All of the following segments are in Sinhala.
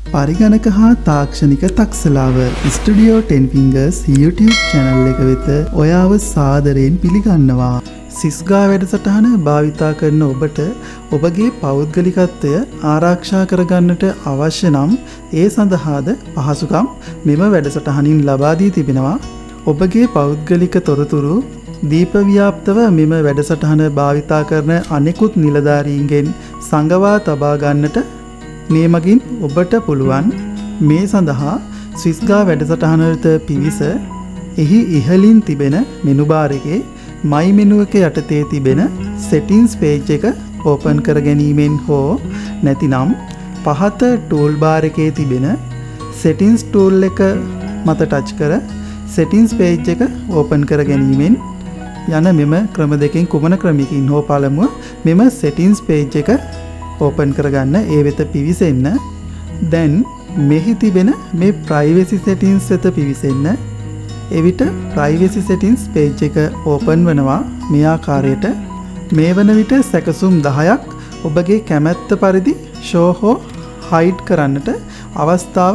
පරිගණක හා තාක්ෂණික තක්සලාව ස්ටුඩියෝ 10 fingers YouTube channel එක වෙත ඔයාව සාදරයෙන් පිළිගන්නවා. SYSCGAA වැඩසටහන භාවිතා කරන ඔබට ඔබගේ පෞද්ගලිකත්වය ආරක්ෂා කරගන්නට අවශ්‍ය නම් ඒ සඳහාද පහසුකම් මෙම වැඩසටහනින් ලබා දී තිබෙනවා. ඔබගේ පෞද්ගලික තොරතුරු දීපව්‍යාප්තව මෙම වැඩසටහන භාවිතා කරන අනෙකුත් නිලධාරීන්ගෙන් සංගවා තබා ගන්නට මේ මගින් ඔබට පුළුවන්. මේ සඳහා SYSCGAA වැඩසටහනට පිවිස එහි ඉහළින් තිබෙන මෙනු බාර් එකේ my menu එක යටතේ තිබෙන settings page එක open කර ගැනීමෙන් හෝ නැතිනම් පහත tool bar එකේ තිබෙන settings tool එක මත touch කර settings page එක open කර ගැනීමෙන් යන මෙම ක්‍රම දෙකෙන් කුමන ක්‍රමයකින් හෝ පළමුව මෙම settings page එක open කරගන්න ඒ වෙත පිවිසෙන්න. දැන් මෙහි තිබෙන මේ privacy settings වෙත පිවිසෙන්න. එවිට privacy settings page එක open වෙනවා මේ ආකාරයට. මේ වන විට සැකසුම් 10ක් ඔබගේ කැමැත්ත පරිදි show හෝ hide කරන්නට අවස්ථාව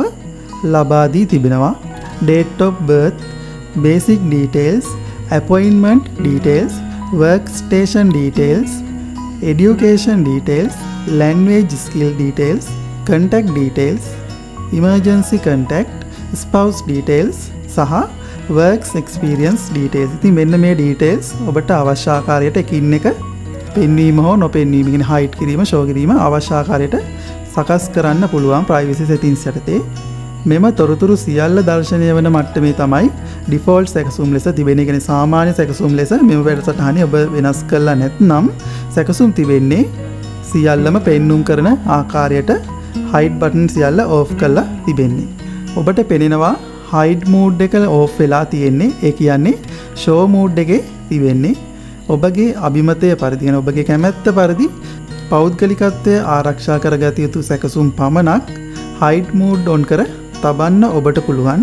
ලබා දී තිබෙනවා. date of birth, basic details, appointment details, workstation details, education details, language skill details, contact details, emergency contact, spouse details සහ works experience details. ඉතින් මෙන්න මේ details ඔබට අවශ්‍ය ආකාරයට එකින් එක පෙන්වීම හෝ නොපෙන්වීම කියන hide කිරීම, show කිරීම අවශ්‍ය ආකාරයට සකස් කරන්න පුළුවන් privacy settings යටතේ. මෙම තොරතුරු සියල්ල දර්ශනය වන මට්ටමේ තමයි default සැකසුම් ලෙස තිබෙන. ඒ කියන්නේ සාමාන්‍ය සැකසුම් ලෙස මෙම වැඩසටහනේ ඔබ වෙනස් කරලා නැත්නම් සැකසුම් තිබෙන්නේ සියල්ලම පෙන්눔 කරන ආකාරයට hide button සියල්ල off කරලා තිබෙන්නේ. ඔබට පෙනෙනවා hide mode එක off වෙලා තියෙන්නේ. ඒ කියන්නේ show mode එකේ තිබෙන්නේ. ඔබගේ අභිමතය පරිදි කියන ඔබගේ කැමැත්ත පරිදි පෞද්ගලිකත්වය ආරක්ෂා කරගත යුතු සැකසුම් පමණක් hide mode on කර තබන්න ඔබට පුළුවන්.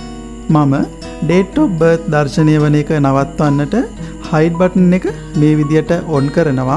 මම date of birth දර්ශනය වන එක නවත්වන්නට hide button එක මේ විදියට on කරනවා.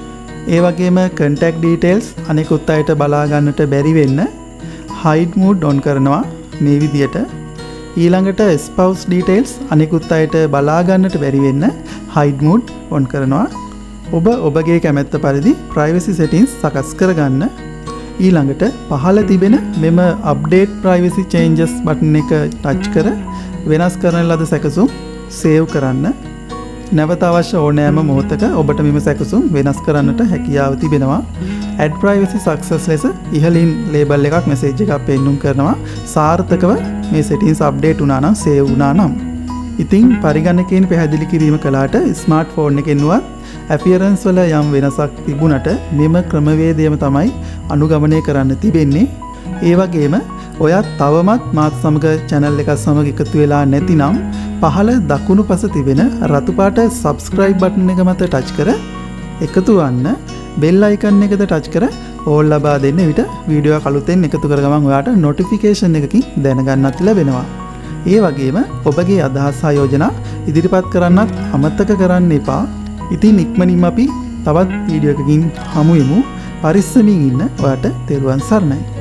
ඒ වගේම contact details අනෙකුත් අයට බලා ගන්නට බැරි වෙන්න hide mode on කරනවා මේ විදියට. ඊළඟට spouse details අනෙකුත් අයට බලා ගන්නට බැරි වෙන්න hide mode on කරනවා. ඔබ ඔබගේ කැමැත්ත පරිදි privacy settings සකස් කරගන්න. ඊළඟට පහළ තිබෙන මෙම update privacy changes button එක touch කර වෙනස් කරන ලද සැකසුම් save කරන්න. නැවත අවශ්‍ය ඕනෑම මොහොතක ඔබට මෙම සැකසුම් වෙනස් කරන්නට හැකියාව තිබෙනවා. add privacy success ලෙස ඉහළින් label එකක් message එකක් පෙන්눔 කරනවා. සාර්ථකව මේ settings update වුණා නම් save වුණා නම්. ඉතින් පරිගණකයෙන් පැහැදිලි කිරීම කළාට smartphone එකෙන් වුවත් appearance වල යම් වෙනසක් තිබුණට මෙම ක්‍රමවේදයම තමයි අනුගමනය කරන්න තිබෙන්නේ. ඒ වගේම ඔයත් තවමත් මාත් සමග channel එක සමග එකතු වෙලා නැතිනම් පහළ දකුණු පස තිබෙන රතු පාට subscribe button එක මත touch කර එකතු වන්න. bell icon එකද touch කර all ලබා දෙන්න. විට වීඩියෝ එක අලුතෙන් එකතු කර ගමන් ඔයාට notification එකකින් දැනගන්නත් ලැබෙනවා. ඒ වගේම ඔබගේ අදහස් හා යෝජනා ඉදිරිපත් කරන්නත් අමතක කරන්න එපා. ඉතින් ඉක්මනින්ම අපි තවත් වීඩියෝ එකකින් හමු වෙමු. පරිස්සමින් ඉන්න. ඔයාට තෙරුවන් සරණයි.